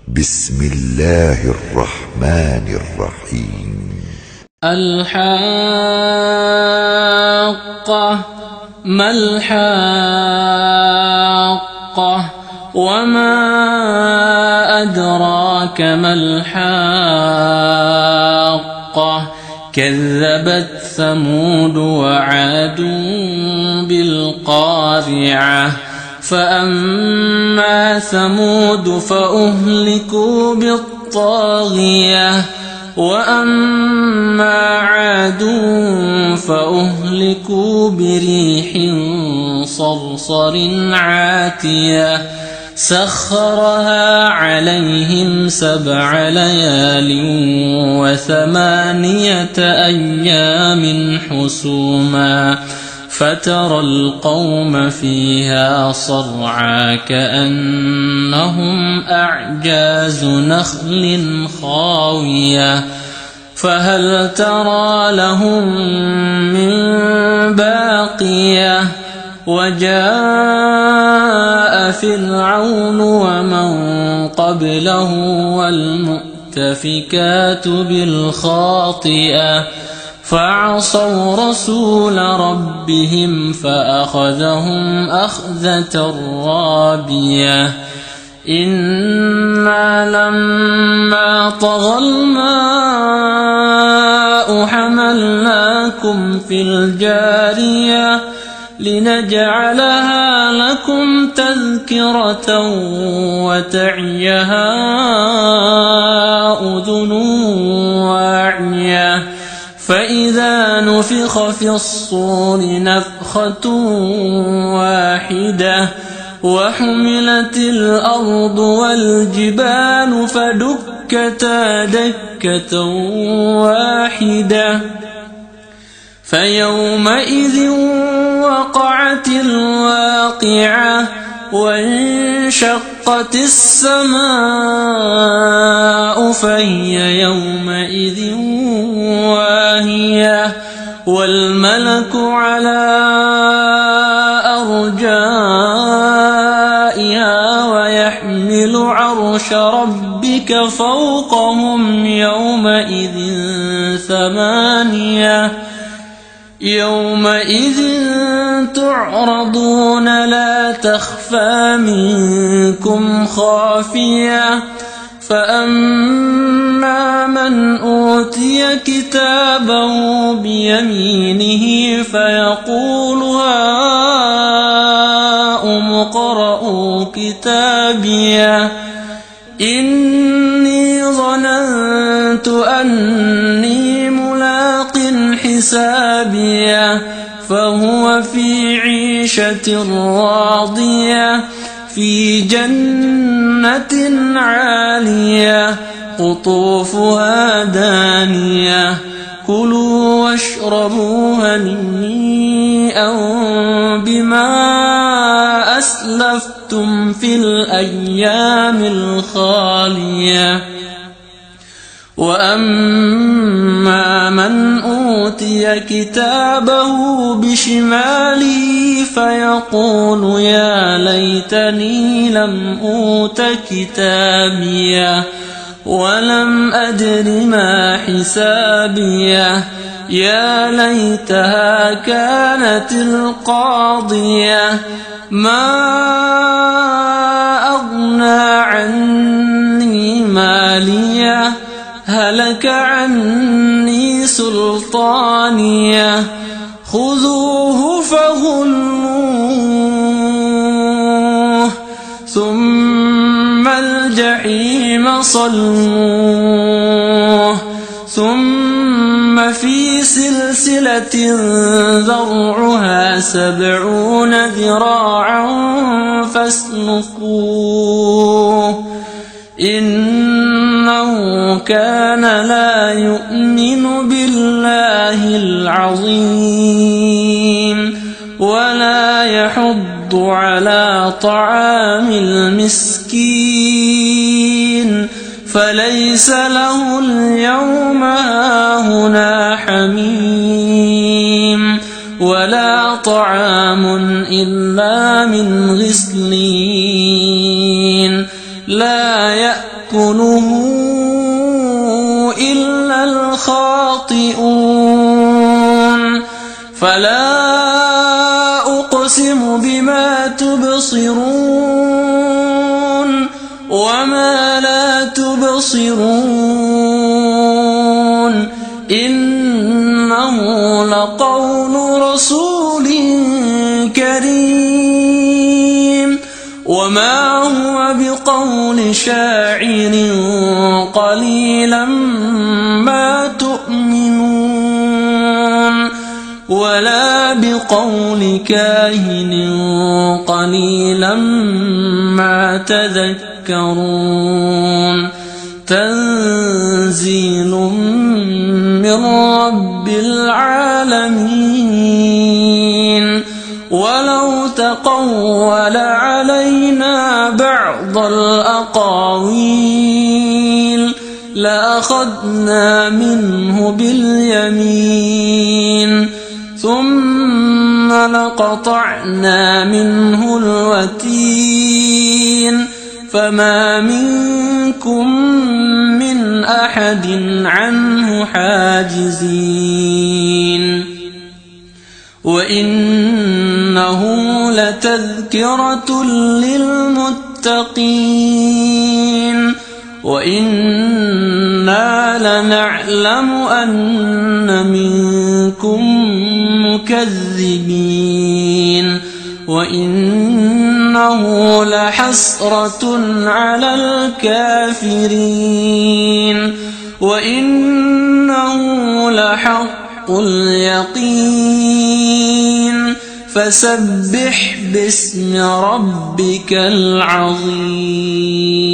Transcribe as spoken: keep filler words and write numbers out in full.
بسم الله الرحمن الرحيم. الحاقة ما الحاقة وما أدراك ما الحاقة كذبت ثمود وعاد بالقارعة فأما ثمود فأهلكوا بالطاغية وأما عاد فأهلكوا بريح صرصر عاتية سخرها عليهم سبع ليال وثمانية أيام حسوما فترى القوم فيها صرعى كأنهم أعجاز نخل خاوية فهل ترى لهم من باقية وجاء فرعون ومن قبله والمؤتفكات بالخاطئة فعصوا رسول ربهم فأخذهم أخذة رابية إنا لما طغى الماء حملناكم في الجارية لنجعلها لكم تذكرة وتعيها أذن واعية فإذا نفخ في الصور نفخة واحدة وحملت الأرض والجبال فدكتا دكة واحدة فيومئذ وقعت الواقعة وانشقت السماء فهي يومئذ واهية والملك على أرجائها ويحمل عرش ربك فوقهم يومئذ ثمانية يومئذ تعرضون لا تخفى منكم خافية فأما من أوتي كتابه بيمينه فيقول هاؤم اقرءوا كتابيه إني ظننت أني ملاق حسابيه فهو في عيشة راضية في جنة عالية قطوفها دانية كلوا واشربوا هنيئا بما أسلفتم في الأيام الخالية وأما من أوتي كتابه بشماله فيقول يا ليتني لم أوت كتابيه ولم أدر ما حسابيه يا ليتها كانت القاضية ما أغنى عني ماليه هلك عني سلطانيه خذوه فغلوه ثم الجحيم صلوه ثم في سلسلة ذرعها سبعون ذراعا فاسلكوه إنه كان لا يؤمن بالله العظيم ولا يحض على طعام المسكين فليس له اليوم هاهنا حميم ولا طعام إلا من غسلين لا يأكل يأكله إلا الخاطئون فلا أقسم بما تبصرون وما لا تبصرون إنه لقول رسول كريم وما هو بقول شاعر قليلا ما تؤمنون ولا بقول كاهن قليلا ما تذكرون تنزيل من رب العالمين ولو تقول علينا بعض الأقاويل لأخذنا منه باليمين ثم لقطعنا منه الوتين فما منكم من أحد عنه حاجزين وإنه لتذكرة للمتقين وإنا لنعلم أن منكم مكذبين وإنه لحسرة على الكافرين وإنه لحق اليقين فسبح باسم ربك العظيم.